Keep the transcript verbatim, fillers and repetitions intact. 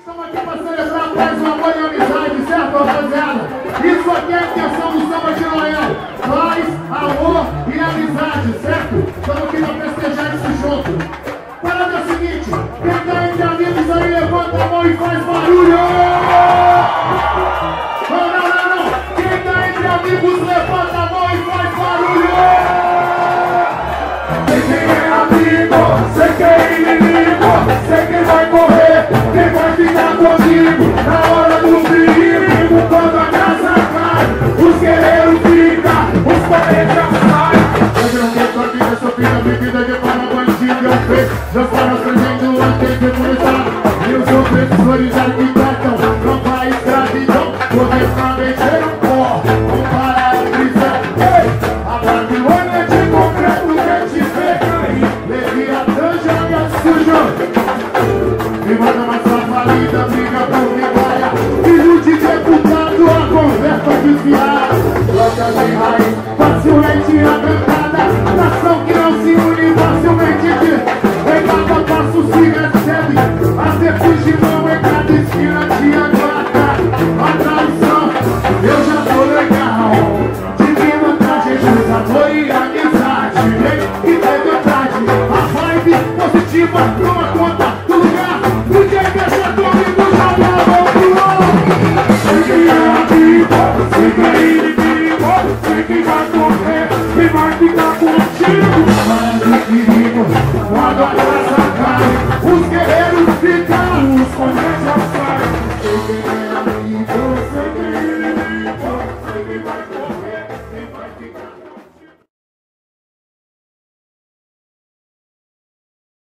Estamos aqui para celebrar a paz, o amor e a amizade, certo, rapaziada? Isso aqui é a intenção do Samba de Noel. Paz, amor e amizade, certo? Estamos aqui para festejar isso junto. Parada é a seguinte, quem tá entre amigos aí, levanta a mão e faz barulho! Não, não, não, não! Quem tá entre amigos, levanta a mão e faz barulho! Sei quem é amigo, sei quem é inimigo, sei quem vai correr, quem vai ficar comigo na hora do perigo. Quando a casa cai, os guerreiros ficam, os paredes saem. Hoje não quero sua vida, sua vida, bebida de forma bandida, eu vejo. Já para presente antes de começar, e os opressores arquitetam, não vai escravidão, começar a mexer no pó, não para a prisão. Ei, a Babilônia de concreto quer te ver cair, Leviatã joga sujo, me manda mais sua falida, briga por vitória, filho de deputado, a conversa desviada, planta de raiz, facilmente arrancada, nação que não se une facilmente de regava, passo se recebe, acertos de mão em cada esquina te aguarda, a traição, eu já tô legal, divina pra Jesus, amor e amizade, vem e tem verdade, a vibe positiva, toma conta.